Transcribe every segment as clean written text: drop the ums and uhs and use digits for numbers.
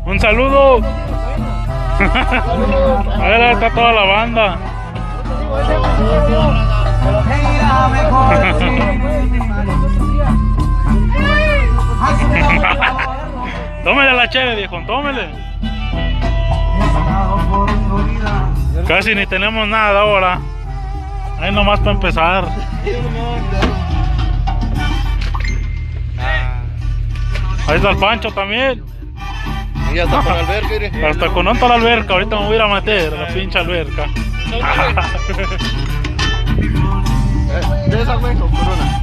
Un saludo. A ver, ahí está toda la banda. Tómele la cheve, viejo, tómele. Casi ni tenemos nada ahora. Ahí nomás para empezar. Ahí está el Pancho también. Y ya está con la alberca, mire. Hasta con otra la alberca, ahorita me voy a ir a meter a la pinche alberca. ¿De esa güey con corona?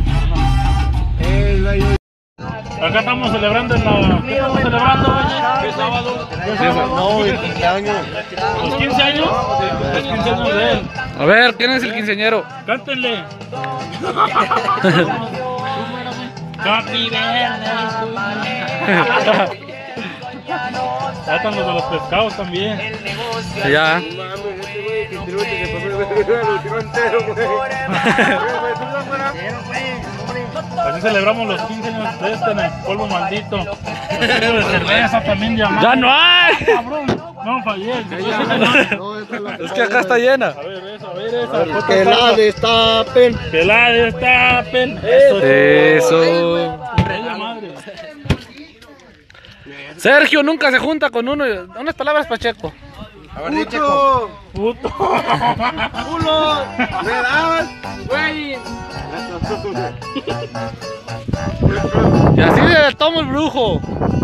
Acá estamos celebrando en la... ¿Qué estamos celebrando, güey? ¿Qué sábado? ¿Qué sábado? No, el 15 años. ¿Los 15 años? Los 15 años de él. A ver, ¿quién es el quinceañero? Cántenle. Happy birthday. Ya están los de los pescados también. Ya. Así celebramos los 15 años de este en el polvo maldito. De cerveza también llamada. ¡Ya no hay! Cabrón, no fallé. Es que acá está llena. A ver esa. Que la destapen. Que la destapen. Eso. Bella madre. Sergio nunca se junta con uno. Unas palabras, Pacheco. A ver, di, Checo. Puto. ¡Culo! ¿Me das? ¡Güey! Y así se toma el brujo.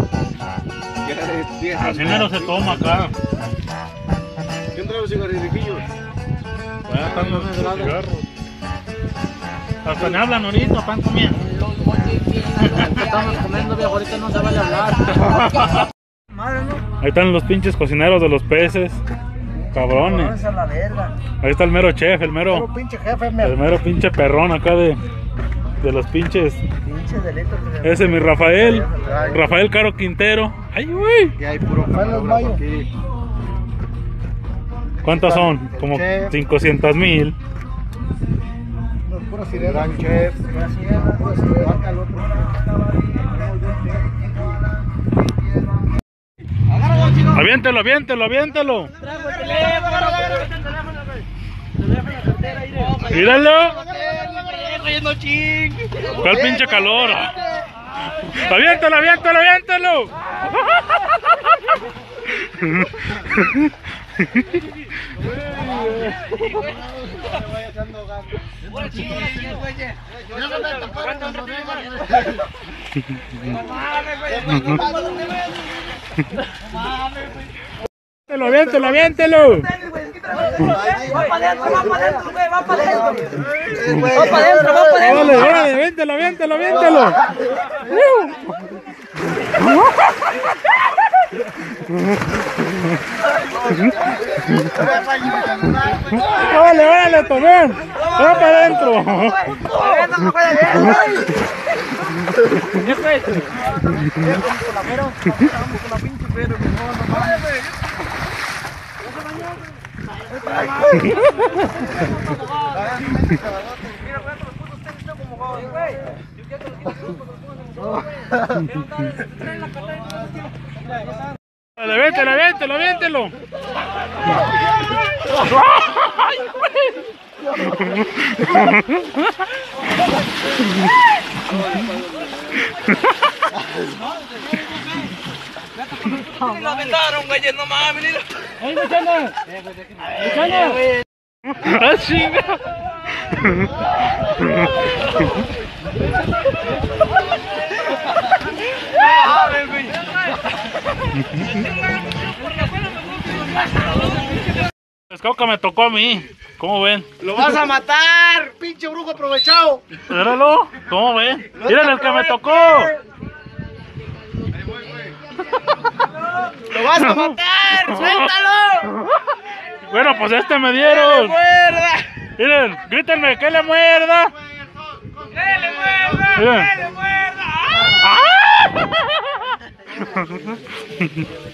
Así mero se toma acá. ¿Quién trae los cigarrillos? Ya están los cigarros. Hasta me hablan ahorita, están comiendo. Estamos comiendo, viejo, ahorita no se vale hablar. Ahí están los pinches cocineros de los peces. Cabrones. Ahí está el mero chef, el mero pinche perrón acá de los pinches. Ese es mi Rafael Caro Quintero. Ay, güey. Que hay puro camarógrafo aquí. ¿Cuántas son? Como 500,000. Gran chef. Aviéntelo. Míralo. ¿Cuál pinche calor? Aviéntalo. Aviéntelo. Va para adentro, güey, va para adentro. Órale, aviéntalo. Órale, Tomén. Va para adentro. Aviéntelo. Lo aventaron, güey, no mames, mira. ¡Ay, Luciana! ¡Ah, chinga! Pescado que me tocó a mí. ¿Cómo ven? ¡Lo vas a matar! ¡Pinche brujo aprovechado! Míralo. ¿Cómo ven? ¡Miren el que me tocó! ¡Lo vas a matar! ¡Suéltalo! Bueno, pues este me dieron. ¡Muerda! Miren, grítenme que le muerda. ¡Que le muerda! Miren. ¡Que le muerda! ¡Ah!